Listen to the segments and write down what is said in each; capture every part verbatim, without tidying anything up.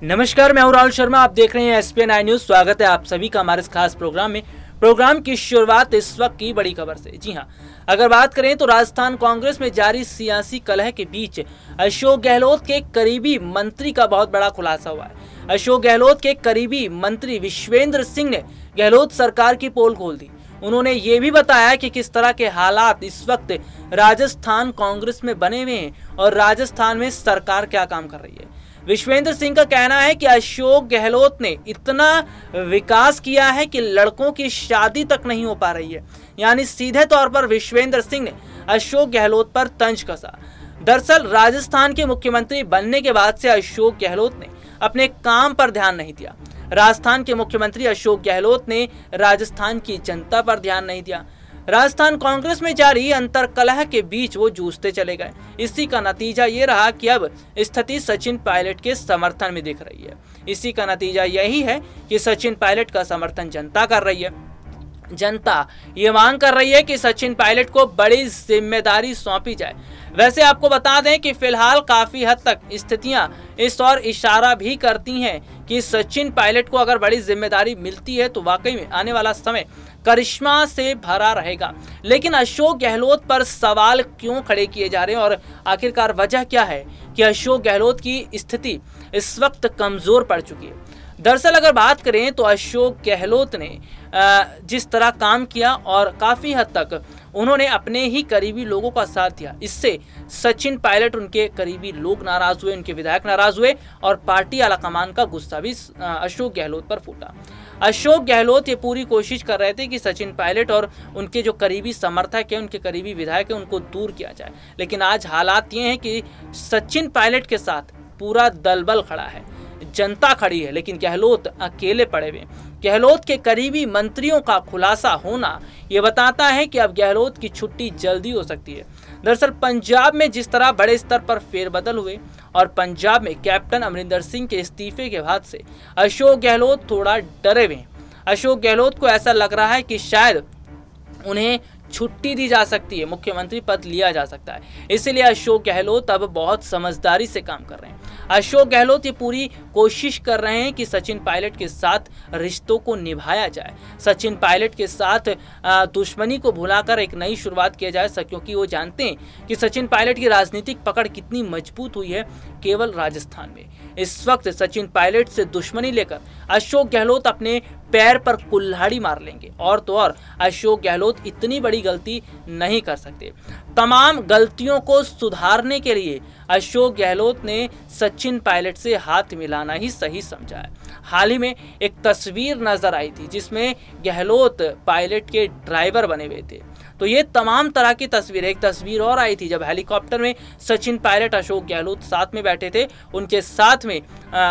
नमस्कार, मैं हूं राहुल शर्मा। आप देख रहे हैं S P N I news. स्वागत है आप सभी का हमारे इस खास प्रोग्राम में। प्रोग्राम की शुरुआत इस वक्त की बड़ी खबर से। जी हां, अगर बात करें तो राजस्थान कांग्रेस में जारी सियासी कलह के बीच अशोक गहलोत के करीबी मंत्री का बहुत बड़ा खुलासा हुआ है। अशोक गहलोत के करीबी मंत्री विश्वेंद्र सिंह ने गहलोत सरकार की पोल खोल दी। उन्होंने ये भी बताया कि किस तरह के हालात इस वक्त राजस्थान कांग्रेस में बने हुए हैं और राजस्थान में सरकार क्या काम कर रही है। विश्वेंद्र सिंह का कहना है कि अशोक गहलोत ने इतना विकास किया है कि लड़कों की शादी तक नहीं हो पा रही है। यानी सीधे तौर पर विश्वेंद्र सिंह ने अशोक गहलोत पर तंज कसा। दरअसल राजस्थान के मुख्यमंत्री बनने के बाद से अशोक गहलोत ने अपने काम पर ध्यान नहीं दिया। राजस्थान के मुख्यमंत्री अशोक गहलोत ने राजस्थान की जनता पर ध्यान नहीं दिया। राजस्थान कांग्रेस में जारी अंतर कलह के बीच वो जूझते चले गए। इसी का नतीजा ये रहा कि अब स्थिति सचिन पायलट के समर्थन में दिख रही है। इसी का नतीजा यही है कि सचिन पायलट का समर्थन जनता कर रही है। जनता ये मांग कर रही है कि सचिन पायलट को बड़ी जिम्मेदारी सौंपी जाए। वैसे आपको बता दें कि फिलहाल काफी हद तक स्थितियां इस ओर इशारा भी करती हैं कि सचिन पायलट को अगर बड़ी जिम्मेदारी मिलती है तो वाकई में आने वाला समय करिश्मा से भरा रहेगा। लेकिन अशोक गहलोत पर सवाल क्यों खड़े किए जा रहे हैं और आखिरकार वजह क्या है कि अशोक गहलोत की स्थिति इस वक्त कमजोर पड़ चुकी है। दरअसल अगर बात करें तो अशोक गहलोत ने जिस तरह काम किया और काफ़ी हद तक उन्होंने अपने ही करीबी लोगों का साथ दिया, इससे सचिन पायलट, उनके करीबी लोग नाराज हुए, उनके विधायक नाराज हुए और पार्टी आलाकमान का गुस्सा भी अशोक गहलोत पर फूटा। अशोक गहलोत ये पूरी कोशिश कर रहे थे कि सचिन पायलट और उनके जो करीबी समर्थक हैं, उनके करीबी विधायक हैं, उनको दूर किया जाए। लेकिन आज हालात ये हैं कि सचिन पायलट के साथ पूरा दलबल खड़ा है, जनता खड़ी है, लेकिन गहलोत अकेले पड़े हुए। गहलोत के करीबी मंत्रियों का खुलासा होना यह बताता है कि अब गहलोत की छुट्टी जल्दी हो सकती है। दरअसल पंजाब में जिस तरह बड़े स्तर पर फेरबदल हुए और पंजाब में कैप्टन अमरिंदर सिंह के इस्तीफे के बाद से अशोक गहलोत थोड़ा डरे हुए हैं। अशोक गहलोत को ऐसा लग रहा है कि शायद उन्हें छुट्टी दी जा सकती है, मुख्यमंत्री पद लिया जा सकता है। इसलिए अशोक गहलोत अब बहुत समझदारी से काम कर रहे हैं। अशोक गहलोत ये पूरी कोशिश कर रहे हैं कि सचिन पायलट के साथ रिश्तों को निभाया जाए, सचिन पायलट के साथ दुश्मनी को भुलाकर एक नई शुरुआत किया जाए, क्योंकि वो जानते हैं कि सचिन पायलट की राजनीतिक पकड़ कितनी मजबूत हुई है केवल राजस्थान में। इस वक्त सचिन पायलट से दुश्मनी लेकर अशोक गहलोत अपने पैर पर कुल्हाड़ी मार लेंगे, और तो और अशोक गहलोत इतनी बड़ी गलती नहीं कर सकते। तमाम गलतियों को सुधारने के लिए अशोक गहलोत ने सचिन पायलट से हाथ मिलाना ही सही समझा है। हाल ही में एक तस्वीर नजर आई थी जिसमें गहलोत पायलट के ड्राइवर बने हुए थे। तो ये तमाम तरह की तस्वीरें, एक तस्वीर और आई थी जब हेलीकॉप्टर में सचिन पायलट, अशोक गहलोत साथ में बैठे थे। उनके साथ में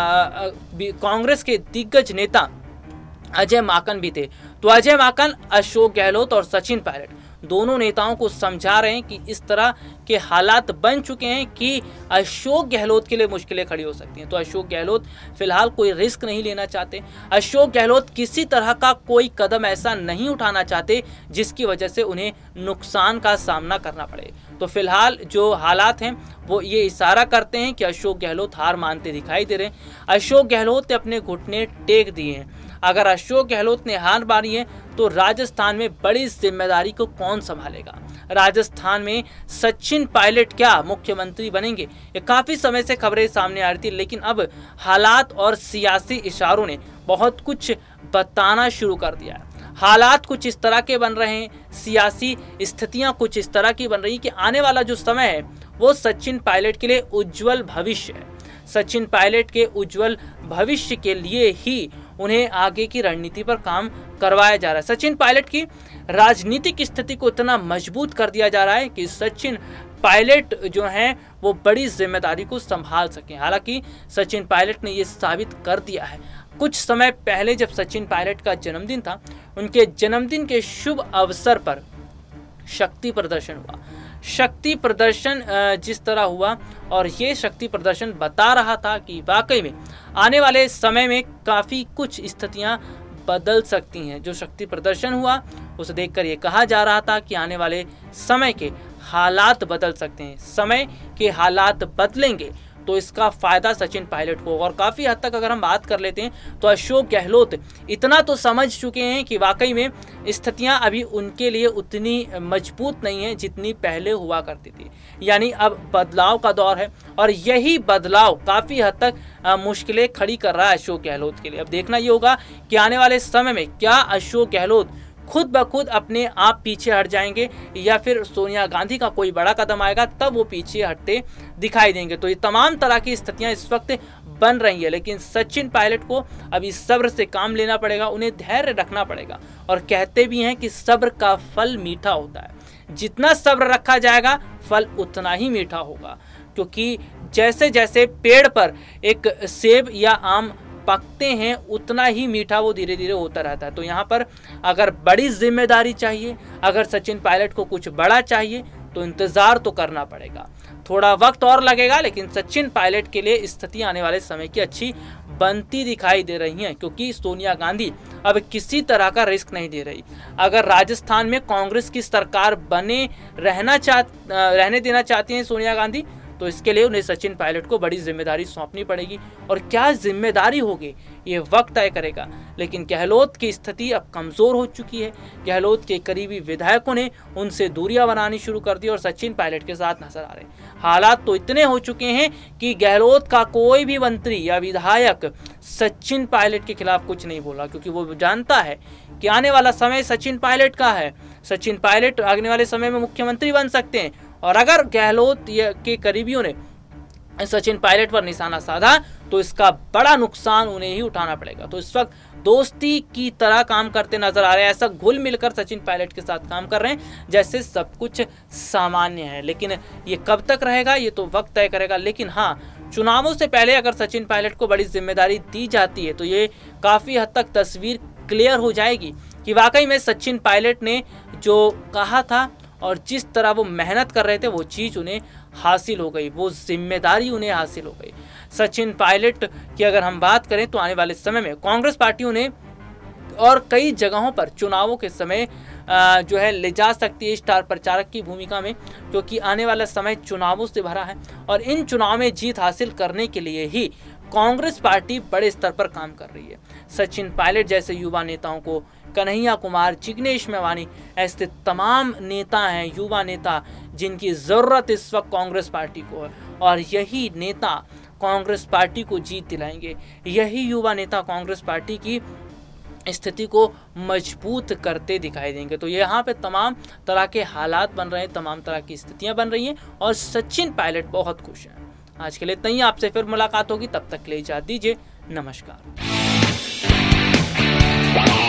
कांग्रेस के दिग्गज नेता अजय माकन भी थे। तो अजय माकन, अशोक गहलोत और सचिन पायलट दोनों नेताओं को समझा रहे हैं कि इस तरह के हालात बन चुके हैं कि अशोक गहलोत के लिए मुश्किलें खड़ी हो सकती हैं। तो अशोक गहलोत फिलहाल कोई रिस्क नहीं लेना चाहते। अशोक गहलोत किसी तरह का कोई कदम ऐसा नहीं उठाना चाहते जिसकी वजह से उन्हें नुकसान का सामना करना पड़े। तो फिलहाल जो हालात हैं वो ये इशारा करते हैं कि अशोक गहलोत हार मानते दिखाई दे रहे हैं। अशोक गहलोत ने अपने घुटने टेक दिए हैं। अगर अशोक गहलोत ने हार मानी है तो राजस्थान में बड़ी जिम्मेदारी को कौन संभालेगा? राजस्थान में सचिन पायलट क्या मुख्यमंत्री बनेंगे? ये काफी समय से खबरें सामने आ रही थी, लेकिन अब हालात और सियासी इशारों ने बहुत कुछ बताना शुरू कर दिया है। हालात कुछ इस तरह के बन रहे हैं, सियासी स्थितियां कुछ इस तरह की बन रही कि आने वाला जो समय है वो सचिन पायलट के लिए उज्जवल भविष्य है। सचिन पायलट के उज्जवल भविष्य के लिए ही उन्हें आगे की रणनीति पर काम करवाया जा रहा है। सचिन पायलट की राजनीतिक स्थिति को इतना मजबूत कर दिया जा रहा है कि सचिन पायलट जो हैं वो बड़ी जिम्मेदारी को संभाल सकें। हालांकि सचिन पायलट ने ये साबित कर दिया है। कुछ समय पहले जब सचिन पायलट का जन्मदिन था, उनके जन्मदिन के शुभ अवसर पर शक्ति प्रदर्शन हुआ। शक्ति प्रदर्शन जिस तरह हुआ और ये शक्ति प्रदर्शन बता रहा था कि वाकई में आने वाले समय में काफ़ी कुछ स्थितियां बदल सकती हैं। जो शक्ति प्रदर्शन हुआ उसे देखकर ये कहा जा रहा था कि आने वाले समय के हालात बदल सकते हैं। समय के हालात बदलेंगे तो इसका फायदा सचिन पायलट को होगा। और काफी हद तक अगर हम बात कर लेते हैं तो अशोक गहलोत इतना तो समझ चुके हैं कि वाकई में स्थितियां अभी उनके लिए उतनी मजबूत नहीं है जितनी पहले हुआ करती थी, यानी अब बदलाव का दौर है और यही बदलाव काफी हद तक मुश्किलें खड़ी कर रहा है अशोक गहलोत के लिए। अब देखना ये होगा कि आने वाले समय में क्या अशोक गहलोत खुद ब खुद अपने आप पीछे हट जाएंगे या फिर सोनिया गांधी का कोई बड़ा कदम आएगा तब वो पीछे हटते दिखाई देंगे। तो ये तमाम तरह की स्थितियां इस वक्त बन रही है, लेकिन सचिन पायलट को अभी सब्र से काम लेना पड़ेगा, उन्हें धैर्य रखना पड़ेगा। और कहते भी हैं कि सब्र का फल मीठा होता है, जितना सब्र रखा जाएगा फल उतना ही मीठा होगा, क्योंकि जैसे जैसे पेड़ पर एक सेब या आम पकते हैं उतना ही मीठा वो धीरे धीरे होता रहता है। तो यहाँ पर अगर बड़ी जिम्मेदारी चाहिए, अगर सचिन पायलट को कुछ बड़ा चाहिए तो इंतजार तो करना पड़ेगा, थोड़ा वक्त और लगेगा, लेकिन सचिन पायलट के लिए स्थिति आने वाले समय की अच्छी बनती दिखाई दे रही है, क्योंकि सोनिया गांधी अब किसी तरह का रिस्क नहीं दे रही। अगर राजस्थान में कांग्रेस की सरकार बने रहना चाह रहने देना चाहती हैं सोनिया गांधी, तो इसके लिए उन्हें सचिन पायलट को बड़ी जिम्मेदारी सौंपनी पड़ेगी। और क्या जिम्मेदारी होगी ये वक्त तय करेगा, लेकिन गहलोत की स्थिति अब कमज़ोर हो चुकी है। गहलोत के करीबी विधायकों ने उनसे दूरियां बनानी शुरू कर दी और सचिन पायलट के साथ नजर आ रहे हैं। हालात तो इतने हो चुके हैं कि गहलोत का कोई भी मंत्री या विधायक सचिन पायलट के खिलाफ कुछ नहीं बोला, क्योंकि वो जानता है कि आने वाला समय सचिन पायलट का है। सचिन पायलट आने वाले समय में मुख्यमंत्री बन सकते हैं, और अगर गहलोत के करीबियों ने सचिन पायलट पर निशाना साधा तो इसका बड़ा नुकसान उन्हें ही उठाना पड़ेगा। तो इस वक्त दोस्ती की तरह काम करते नजर आ रहे हैं, ऐसा घुल मिलकर सचिन पायलट के साथ काम कर रहे हैं जैसे सब कुछ सामान्य है। लेकिन ये कब तक रहेगा ये तो वक्त तय करेगा। लेकिन हाँ, चुनावों से पहले अगर सचिन पायलट को बड़ी जिम्मेदारी दी जाती है तो ये काफ़ी हद तक तस्वीर क्लियर हो जाएगी कि वाकई में सचिन पायलट ने जो कहा था और जिस तरह वो मेहनत कर रहे थे वो चीज़ उन्हें हासिल हो गई, वो जिम्मेदारी उन्हें हासिल हो गई। सचिन पायलट की अगर हम बात करें तो आने वाले समय में कांग्रेस पार्टी उन्हें और कई जगहों पर चुनावों के समय जो है ले जा सकती है स्टार प्रचारक की भूमिका में, क्योंकि आने वाला समय चुनावों से भरा है और इन चुनाव में जीत हासिल करने के लिए ही कांग्रेस पार्टी बड़े स्तर पर काम कर रही है। सचिन पायलट जैसे युवा नेताओं को, कन्हैया कुमार, जिग्नेश मेवानी, ऐसे तमाम नेता हैं, युवा नेता जिनकी ज़रूरत इस वक्त कांग्रेस पार्टी को है, और यही नेता कांग्रेस पार्टी को जीत दिलाएंगे। यही युवा नेता कांग्रेस पार्टी की स्थिति को मजबूत करते दिखाई देंगे। तो यहाँ पे तमाम तरह के हालात बन रहे हैं, तमाम तरह की स्थितियाँ बन रही हैं और सचिन पायलट बहुत खुश हैं। आज के लिए इतना ही, आपसे फिर मुलाकात होगी, तब तक के लिए इजाज़त दीजिए, नमस्कार।